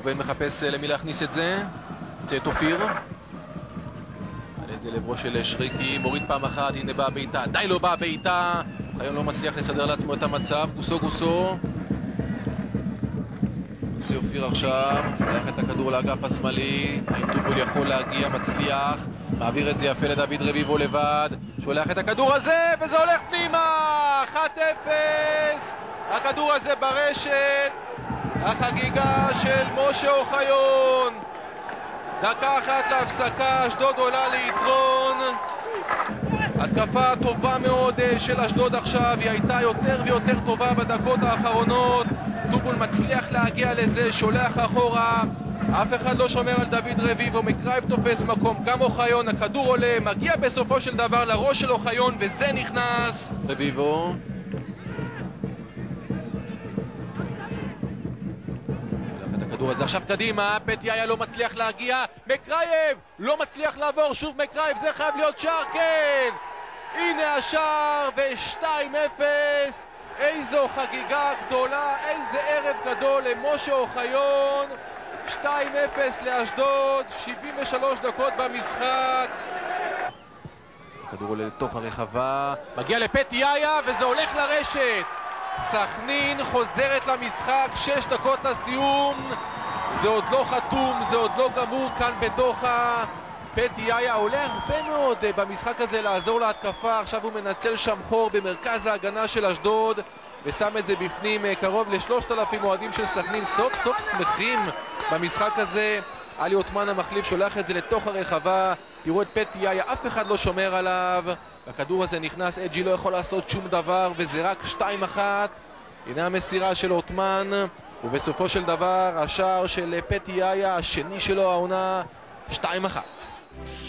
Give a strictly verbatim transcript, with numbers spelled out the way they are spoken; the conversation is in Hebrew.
ראובן מחפש למי להכניס את זה. יוצא את אופיר. על את זה לברו של שריקי, מוריד פעם אחת, הנה באה בעיטה, די לא באה בעיטה. אוחיון לא מצליח לסדר לעצמו את המצב, גוסו גוסו. עושה אופיר עכשיו, שולח את הכדור לאגף השמאלי, האם טובול יכול להגיע, מצליח, מעביר את זה יפה לדוד רביבו לבד, שולח את הכדור הזה, וזה הולך פנימה! אחת אפס! הכדור הזה ברשת, החגיגה של משה אוחיון. דקה אחת להפסקה, אשדוד עולה ליתרון. התקפה טובה מאוד של אשדוד עכשיו, היא הייתה יותר ויותר טובה בדקות האחרונות. טובול מצליח להגיע לזה, שולח אחורה, אף אחד לא שומר על דוד רביבו, מקרייב תופס מקום, גם אוחיון, הכדור עולה, מגיע בסופו של דבר לראש של אוחיון, וזה נכנס. רביבו הכדור הזה עכשיו קדימה, פטיה לא מצליח להגיע, מקרייב לא מצליח לעבור, שוב מקרייב, זה חייב להיות שער, כן! הנה השער, ו-שתיים אפס. איזו חגיגה גדולה, איזה ערב גדול למשה אוחיון. שתיים אפס לאשדוד, שבעים ושלוש דקות במשחק. הכדור עולה לתוך הרחבה, מגיע לפטיה וזה הולך לרשת. סכנין חוזרת למשחק, שש דקות לסיום. זה עוד לא חתום, זה עוד לא גמור כאן בדוחה. פטיה עולה הרבה מאוד במשחק הזה לעזור להתקפה. עכשיו הוא מנצל שם חור במרכז ההגנה של אשדוד ושם את זה בפנים. קרוב לשלושת אלפים אוהדים של סכנין סוף סוף שמחים במשחק הזה. עלי עותמן המחליף שולח את זה לתוך הרחבה. תראו את פטיה, אף אחד לא שומר עליו. הכדור הזה נכנס, אג'י לא יכול לעשות שום דבר וזה רק שתיים אחת. הנה המסירה של עותמן ובסופו של דבר השער של פטיה, השני שלו העונה, שתיים אחת.